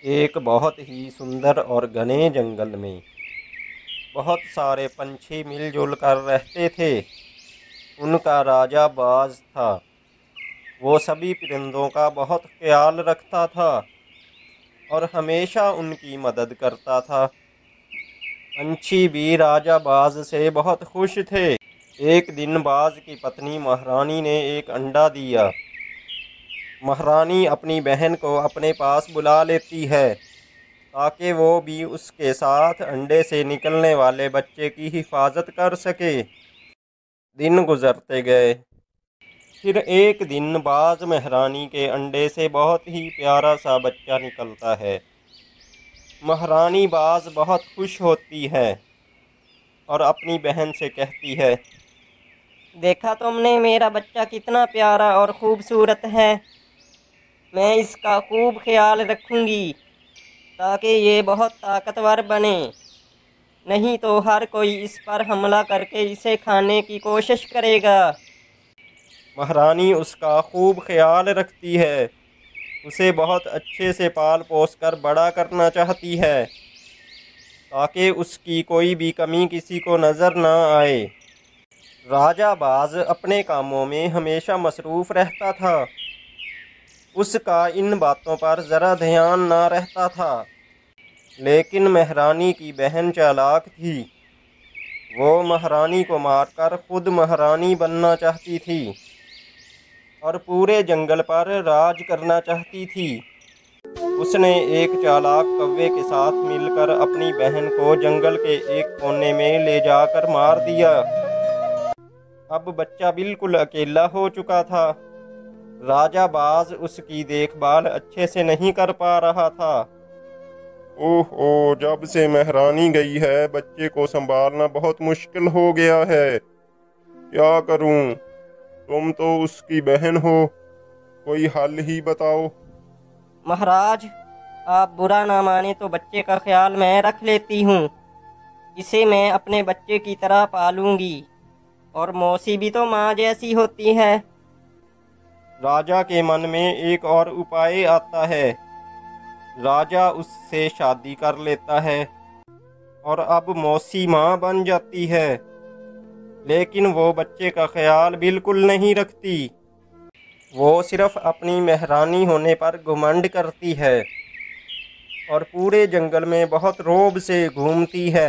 एक बहुत ही सुंदर और घने जंगल में बहुत सारे पंछी मिलजुल कर रहते थे। उनका राजा बाज था। वो सभी परिंदों का बहुत ख्याल रखता था और हमेशा उनकी मदद करता था। पंछी भी राजा बाज से बहुत खुश थे। एक दिन बाज की पत्नी महारानी ने एक अंडा दिया। महारानी अपनी बहन को अपने पास बुला लेती है ताकि वो भी उसके साथ अंडे से निकलने वाले बच्चे की हिफाजत कर सके। दिन गुजरते गए। फिर एक दिन बाज महारानी के अंडे से बहुत ही प्यारा सा बच्चा निकलता है। महारानी बाज बहुत खुश होती है और अपनी बहन से कहती है, देखा तुमने मेरा बच्चा कितना प्यारा और खूबसूरत है। मैं इसका खूब ख्याल रखूंगी ताकि ये बहुत ताकतवर बने। नहीं तो हर कोई इस पर हमला करके इसे खाने की कोशिश करेगा। महारानी उसका खूब ख्याल रखती है। उसे बहुत अच्छे से पाल पोस कर बड़ा करना चाहती है ताकि उसकी कोई भी कमी किसी को नज़र ना आए। राजा बाज अपने कामों में हमेशा मसरूफ़ रहता था। उसका इन बातों पर ज़रा ध्यान ना रहता था। लेकिन महारानी की बहन चालाक थी। वो महारानी को मारकर खुद महारानी बनना चाहती थी और पूरे जंगल पर राज करना चाहती थी। उसने एक चालाक कौवे के साथ मिलकर अपनी बहन को जंगल के एक कोने में ले जाकर मार दिया। अब बच्चा बिल्कुल अकेला हो चुका था। राजा बाज उसकी देखभाल अच्छे से नहीं कर पा रहा था। ओहो, जब से महारानी गई है बच्चे को संभालना बहुत मुश्किल हो गया है। क्या करूं? तुम तो उसकी बहन हो, कोई हल ही बताओ। महाराज, आप बुरा ना माने तो बच्चे का ख्याल मैं रख लेती हूँ। इसे मैं अपने बच्चे की तरह पालूंगी। और मौसी भी तो माँ जैसी होती है। राजा के मन में एक और उपाय आता है। राजा उससे शादी कर लेता है और अब मौसी माँ बन जाती है। लेकिन वो बच्चे का ख्याल बिल्कुल नहीं रखती। वो सिर्फ अपनी महारानी होने पर घमंड करती है और पूरे जंगल में बहुत रोब से घूमती है।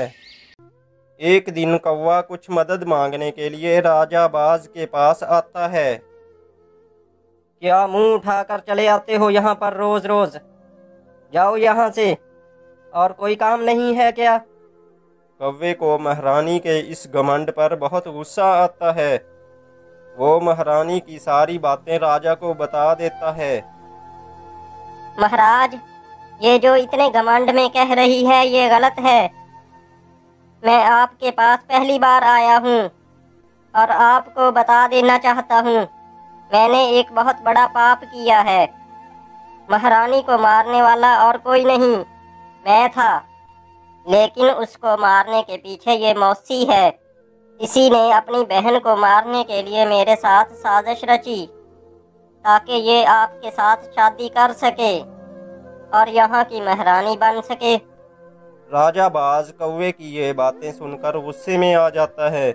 एक दिन कौवा कुछ मदद मांगने के लिए राजा बाज के पास आता है। क्या मुंह उठाकर चले आते हो यहाँ पर रोज रोज? जाओ यहाँ से। और कोई काम नहीं है क्या? कौवे को महारानी के इस घमंड पर बहुत गुस्सा आता है। वो महारानी की सारी बातें राजा को बता देता है। महाराज, ये जो इतने घमंड में कह रही है ये गलत है। मैं आपके पास पहली बार आया हूँ और आपको बता देना चाहता हूँ, मैंने एक बहुत बड़ा पाप किया है। महारानी को मारने वाला और कोई नहीं, मैं था। लेकिन उसको मारने के पीछे ये मौसी है। इसी ने अपनी बहन को मारने के लिए मेरे साथ साजिश रची ताकि ये आपके साथ शादी कर सके और यहाँ की महारानी बन सके। राजा बाज कौवे की ये बातें सुनकर गुस्से में आ जाता है।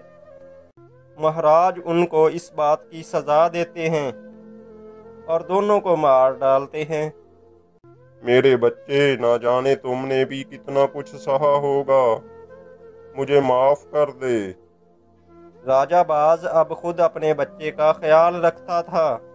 महाराज उनको इस बात की सजा देते हैं और दोनों को मार डालते हैं। मेरे बच्चे, ना जाने तुमने भी कितना कुछ सहा होगा, मुझे माफ कर दे। राजा बाज अब खुद अपने बच्चे का ख्याल रखता था